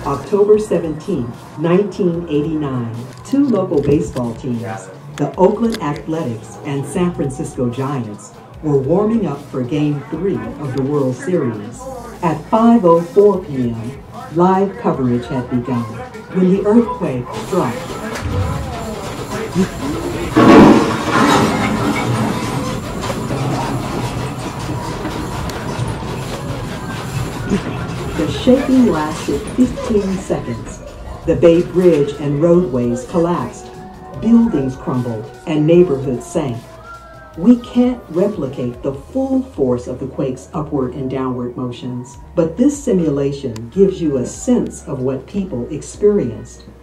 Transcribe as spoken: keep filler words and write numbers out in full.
October seventeenth, nineteen eighty-nine, two local baseball teams, the Oakland Athletics and San Francisco Giants, were warming up for Game three of the World Series. At five oh four p m, live coverage had begun when the earthquake struck. The shaking lasted fifteen seconds. The Bay Bridge and roadways collapsed, buildings crumbled, and neighborhoods sank. We can't replicate the full force of the quake's upward and downward motions, but this simulation gives you a sense of what people experienced.